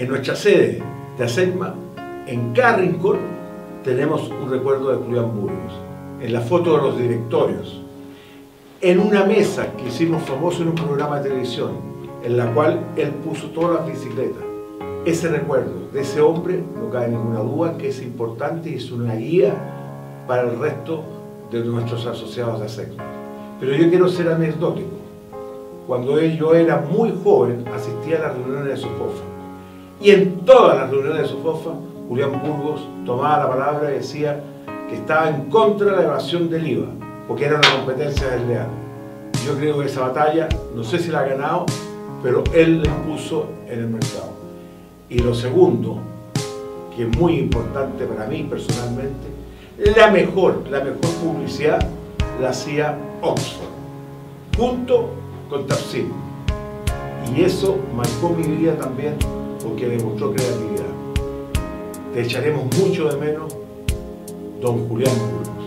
En nuestra sede de ASECMA, en cada rincón, tenemos un recuerdo de Julián Burgos, en la foto de los directorios, en una mesa que hicimos famoso en un programa de televisión, en la cual él puso todas las bicicletas. Ese recuerdo de ese hombre, no cabe ninguna duda, que es importante y es una guía para el resto de nuestros asociados de ASECMA. Pero yo quiero ser anecdótico. Cuando yo era muy joven, asistía a las reuniones de SOFOFA. Y en todas las reuniones de SOFOFA, Julián Burgos tomaba la palabra y decía que estaba en contra de la evasión del IVA, porque era una competencia desleal. Yo creo que esa batalla, no sé si la ha ganado, pero él la impuso en el mercado. Y lo segundo, que es muy importante para mí personalmente, la mejor publicidad la hacía Oxford, junto con Tapsin. Y eso marcó mi vida también, porque demostró creatividad. Te echaremos mucho de menos, don Julián Burgos.